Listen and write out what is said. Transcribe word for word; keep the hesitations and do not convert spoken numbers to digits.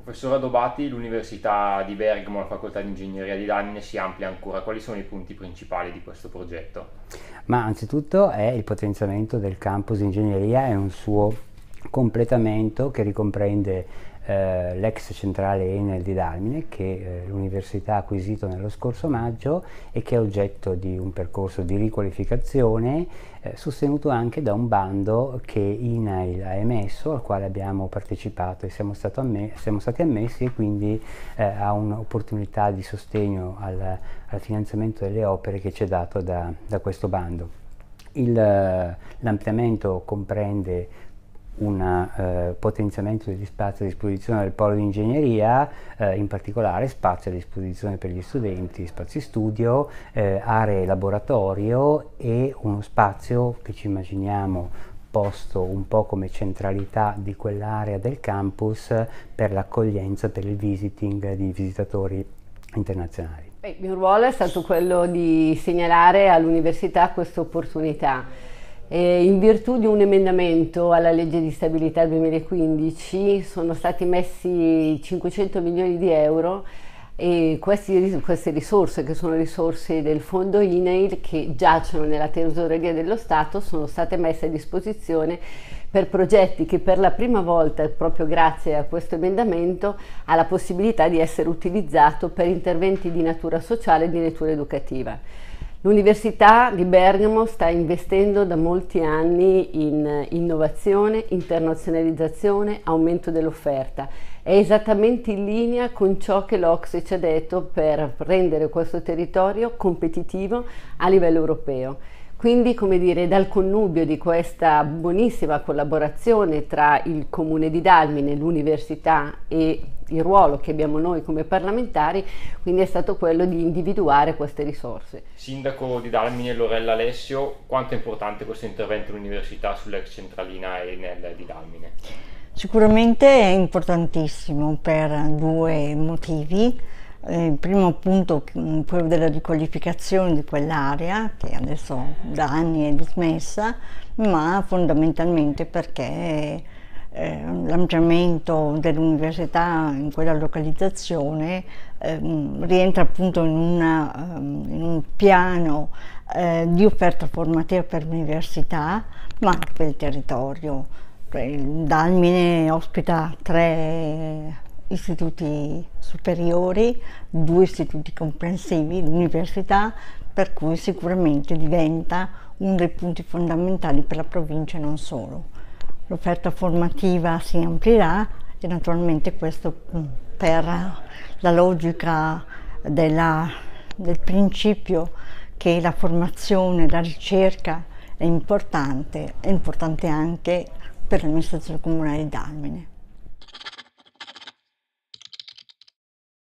Professor Adobati, l'Università di Bergamo, la Facoltà di Ingegneria di Dalmine si amplia ancora. Quali sono i punti principali di questo progetto? Ma anzitutto è il potenziamento del campus di ingegneria e un suo completamento che ricomprende eh, l'ex centrale Enel di Dalmine, che eh, l'università ha acquisito nello scorso maggio e che è oggetto di un percorso di riqualificazione eh, sostenuto anche da un bando che INAIL ha emesso, al quale abbiamo partecipato e siamo, stato amme- siamo stati ammessi, e quindi eh, ha un'opportunità di sostegno al, al finanziamento delle opere che ci è dato da, da questo bando. Il, eh, l'ampliamento comprende un eh, potenziamento degli spazi a disposizione del polo di ingegneria, eh, in particolare spazi a disposizione per gli studenti, spazi studio, eh, aree laboratorio e uno spazio che ci immaginiamo posto un po' come centralità di quell'area del campus per l'accoglienza, per il visiting di visitatori internazionali. Il mio ruolo è stato quello di segnalare all'università questa opportunità. E in virtù di un emendamento alla legge di stabilità duemilaquindici sono stati messi cinquecento milioni di euro e questi, queste risorse, che sono risorse del fondo INAIL che giacciono nella tesoreria dello Stato, sono state messe a disposizione per progetti che per la prima volta, proprio grazie a questo emendamento, ha la possibilità di essere utilizzato per interventi di natura sociale e di natura educativa. L'Università di Bergamo sta investendo da molti anni in innovazione, internazionalizzazione, aumento dell'offerta. È esattamente in linea con ciò che l'O C S E ci ha detto per rendere questo territorio competitivo a livello europeo. Quindi, come dire, dal connubio di questa buonissima collaborazione tra il Comune di Dalmine, l'Università e il ruolo che abbiamo noi come parlamentari, quindi è stato quello di individuare queste risorse. Sindaco di Dalmine Lorella Alessio, quanto è importante questo intervento dell'Università sull'ex centralina Enel di Dalmine? Sicuramente è importantissimo per due motivi. Il primo appunto quello della riqualificazione di quell'area che adesso da anni è dismessa, ma fondamentalmente perché eh, l'ampliamento dell'università in quella localizzazione eh, rientra appunto in, una, um, in un piano eh, di offerta formativa per l'università, ma anche per il territorio. Dalmine ospita tre istituti superiori, due istituti comprensivi, l'università, per cui sicuramente diventa uno dei punti fondamentali per la provincia e non solo. L'offerta formativa si amplierà e naturalmente questo per la logica della, del principio che la formazione, la ricerca è importante, è importante anche per l'amministrazione comunale di Dalmine.